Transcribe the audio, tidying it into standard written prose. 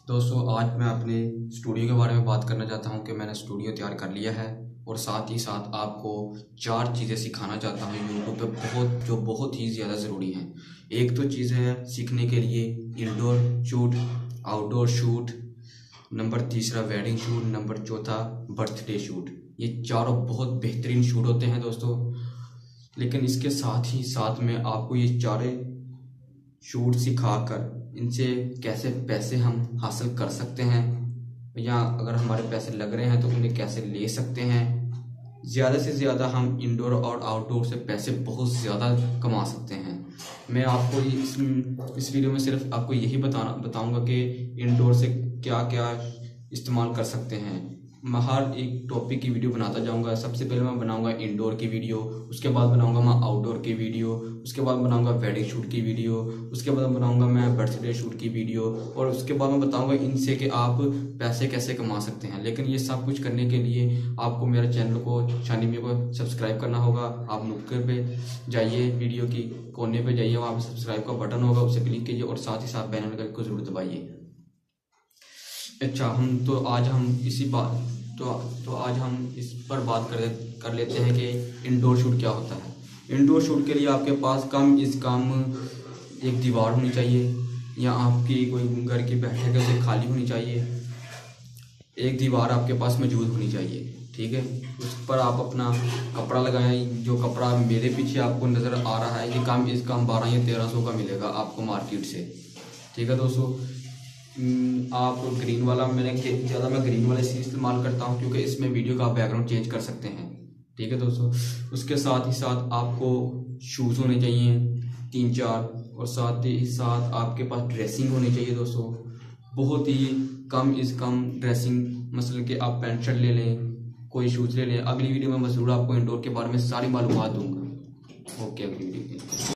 दोस्तों आज मैं अपने स्टूडियो के बारे में बात करना चाहता हूं कि मैंने स्टूडियो तैयार कर लिया है और साथ ही साथ आपको 4 चीज़ें सिखाना चाहता हूं यूट्यूब पे बहुत ही ज़्यादा ज़रूरी हैं। एक तो चीज़ है सीखने के लिए indoor shoot, outdoor shoot, number तीसरा वेडिंग शूट, नंबर चौथा बर्थडे शूट। ये चारों बहुत बेहतरीन शूट होते हैं दोस्तों। लेकिन इसके साथ ही साथ में आपको ये चारे शूट सिखाकर इनसे कैसे पैसे हम हासिल कर सकते हैं, या अगर हमारे पैसे लग रहे हैं तो उन्हें कैसे ले सकते हैं। ज़्यादा से ज़्यादा हम इंडोर और आउटडोर से पैसे बहुत ज़्यादा कमा सकते हैं। मैं आपको इस वीडियो में सिर्फ आपको यही बताऊंगा कि इंडोर से क्या क्या इस्तेमाल कर सकते हैं। मैं हर एक टॉपिक की वीडियो बनाता जाऊंगा। सबसे पहले मैं बनाऊंगा इंडोर की वीडियो, उसके बाद बनाऊंगा मैं आउटडोर की वीडियो, उसके बाद बनाऊंगा वेडिंग शूट की वीडियो, उसके बाद बनाऊंगा मैं बर्थडे शूट की वीडियो, और उसके बाद मैं बताऊंगा इनसे कि आप पैसे कैसे कमा सकते हैं। लेकिन ये सब कुछ करने के लिए आपको मेरे चैनल को शानी को सब्सक्राइब करना होगा। आप नुक्कड़ पे जाइए, वीडियो की कोने पे जाइए, वहाँ पे सब्सक्राइब का बटन होगा, उसे क्लिक कीजिए और साथ ही साथ बेल आइकन को जरूर दबाइए। अच्छा, आज हम इस पर बात कर लेते हैं कि इंडोर शूट क्या होता है। इंडोर शूट के लिए आपके पास कम से कम एक दीवार होनी चाहिए, या आपकी कोई घर की बैठक है उसे खाली होनी चाहिए। एक दीवार आपके पास मौजूद होनी चाहिए, ठीक है। उस पर आप अपना कपड़ा लगाएं। जो कपड़ा मेरे पीछे आपको नज़र आ रहा है ये कम 1200 या 1300 का मिलेगा आपको मार्केट से, ठीक है दोस्तों। आप ग्रीन वाला मैं ग्रीन वाला इसलिए इस्तेमाल करता हूँ क्योंकि इसमें वीडियो का बैकग्राउंड चेंज कर सकते हैं, ठीक है दोस्तों। उसके साथ ही साथ आपको शूज़ होने चाहिए 3-4, और साथ ही साथ आपके पास ड्रेसिंग होनी चाहिए दोस्तों। बहुत ही कम ड्रेसिंग, मसलन कि आप पैंट शर्ट ले लें, कोई शूज़ ले लें। अगली वीडियो में मैं ज़रूर आपको इंडोर के बारे में सारी मालूमात दूंगा। ओके, अगली वीडियो